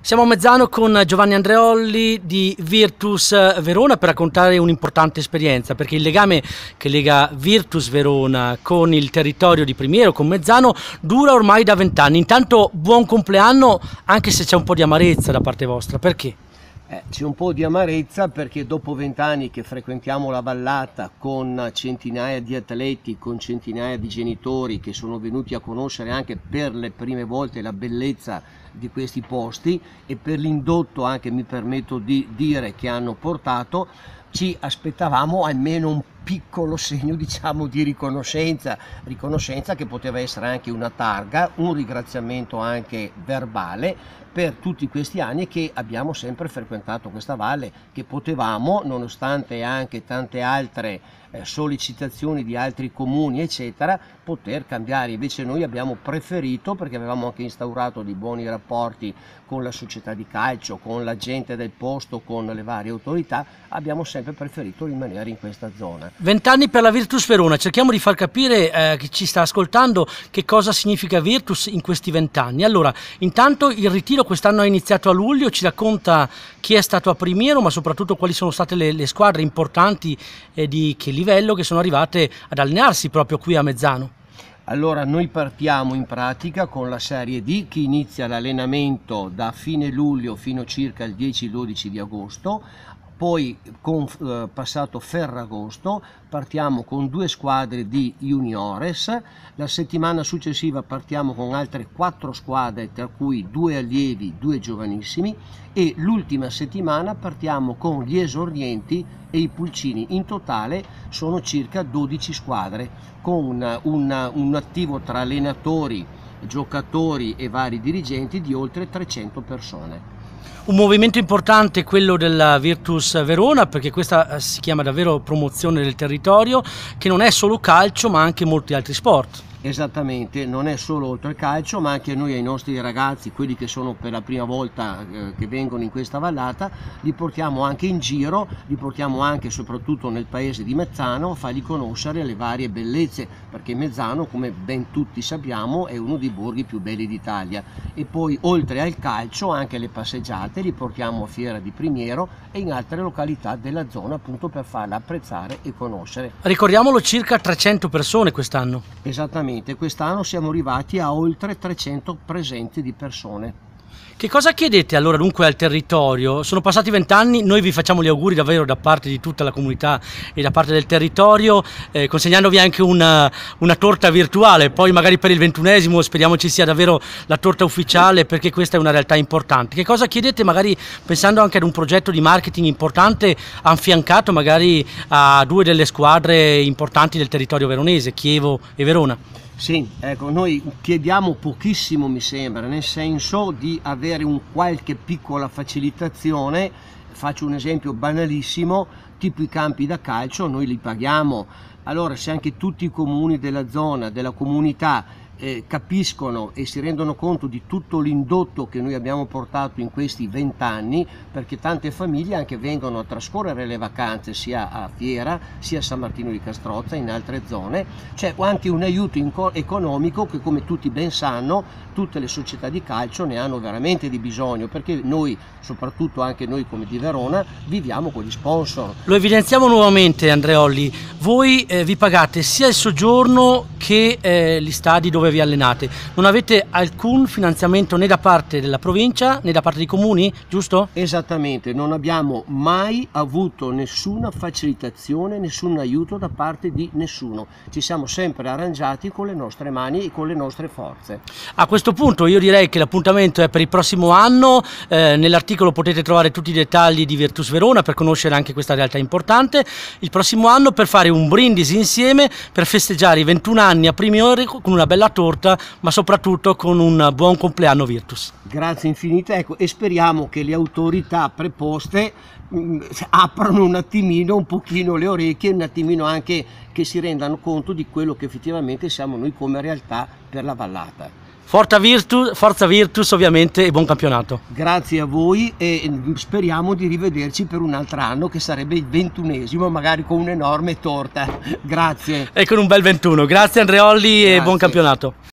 Siamo a Mezzano con Giovanni Andreolli di Virtus Verona per raccontare un'importante esperienza, perché il legame che lega Virtus Verona con il territorio di Primiero, con Mezzano, dura ormai da 20 anni. Intanto buon compleanno, anche se c'è un po' di amarezza da parte vostra. Perché? C'è un po' di amarezza perché dopo 20 anni che frequentiamo la vallata con centinaia di atleti, con centinaia di genitori che sono venuti a conoscere anche per le prime volte la bellezza di questi posti e per l'indotto anche, mi permetto di dire, che hanno portato, ci aspettavamo almeno un piccolo segno, diciamo, di riconoscenza che poteva essere anche una targa, un ringraziamento anche verbale per tutti questi anni che abbiamo sempre frequentato questa valle, che potevamo, nonostante anche tante altre sollecitazioni di altri comuni eccetera, poter cambiare. Invece noi abbiamo preferito, perché avevamo anche instaurato dei buoni rapporti con la società di calcio, con la gente del posto, con le varie autorità, abbiamo sempre preferito rimanere in questa zona. 20 anni per la Virtus Verona, cerchiamo di far capire chi ci sta ascoltando che cosa significa Virtus in questi 20 anni. Allora, intanto il ritiro quest'anno è iniziato a luglio, ci racconta chi è stato a Primiero, ma soprattutto quali sono state le squadre importanti e di che livello che sono arrivate ad allenarsi proprio qui a Mezzano. Allora, noi partiamo in pratica con la Serie D, che inizia l'allenamento da fine luglio fino circa il 10-12 di agosto. Poi con passato Ferragosto partiamo con 2 squadre di juniores, la settimana successiva partiamo con altre 4 squadre, tra cui 2 allievi, 2 giovanissimi, e l'ultima settimana partiamo con gli esordienti e i pulcini. In totale sono circa 12 squadre con un attivo tra allenatori, giocatori e vari dirigenti di oltre 300 persone. Un movimento importante quello della Virtus Verona, perché questa si chiama davvero promozione del territorio, che non è solo calcio ma anche molti altri sport. Esattamente, non è solo oltre il calcio, ma anche noi ai nostri ragazzi, quelli che sono per la prima volta che vengono in questa vallata, li portiamo anche in giro, li portiamo anche soprattutto nel paese di Mezzano a fargli conoscere le varie bellezze, perché Mezzano, come ben tutti sappiamo, è uno dei borghi più belli d'Italia. E poi oltre al calcio anche le passeggiate li portiamo a Fiera di Primiero e in altre località della zona, appunto per farla apprezzare e conoscere. Ricordiamolo, circa 300 persone quest'anno. Esattamente. Quest'anno siamo arrivati a oltre 300 presenze di persone. Che cosa chiedete allora dunque al territorio? Sono passati 20 anni, noi vi facciamo gli auguri davvero da parte di tutta la comunità e da parte del territorio, consegnandovi anche una torta virtuale, poi magari per il 21esimo speriamo ci sia davvero la torta ufficiale, perché questa è una realtà importante. Che cosa chiedete, magari pensando anche ad un progetto di marketing importante affiancato magari a 2 delle squadre importanti del territorio veronese, Chievo e Verona? Sì, ecco, noi chiediamo pochissimo, mi sembra, nel senso di avere un qualche piccola facilitazione. Faccio un esempio banalissimo, tipo i campi da calcio, noi li paghiamo. Allora, se anche tutti i comuni della zona, della comunità, capiscono e si rendono conto di tutto l'indotto che noi abbiamo portato in questi 20 anni, perché tante famiglie anche vengono a trascorrere le vacanze sia a Fiera sia a San Martino di Castrozza, in altre zone, c'è anche un aiuto economico che, come tutti ben sanno, tutte le società di calcio ne hanno veramente di bisogno, perché noi, soprattutto anche noi come di Verona, viviamo con gli sponsor. Lo evidenziamo nuovamente, Andreolli, voi vi pagate sia il soggiorno che gli stadi dove vi allenate, non avete alcun finanziamento né da parte della provincia né da parte dei comuni, giusto? Esattamente, non abbiamo mai avuto nessuna facilitazione, nessun aiuto da parte di nessuno, ci siamo sempre arrangiati con le nostre mani e con le nostre forze. A questo punto io direi che l'appuntamento è per il prossimo anno, nell'articolo potete trovare tutti i dettagli di Virtus Verona per conoscere anche questa realtà importante, il prossimo anno per fare un brindisi insieme, per festeggiare i 21 anni a Primiero con una bella torta, ma soprattutto con un buon compleanno Virtus. Grazie infinite, ecco, e speriamo che le autorità preposte aprano un attimino, un pochino le orecchie, un attimino anche che si rendano conto di quello che effettivamente siamo noi come realtà per la vallata. Forza Virtus ovviamente, e buon campionato. Grazie a voi e speriamo di rivederci per un altro anno, che sarebbe il 21esimo, magari con un'enorme torta. Grazie. E con un bel 21. Grazie Andreolli. Grazie. E buon campionato.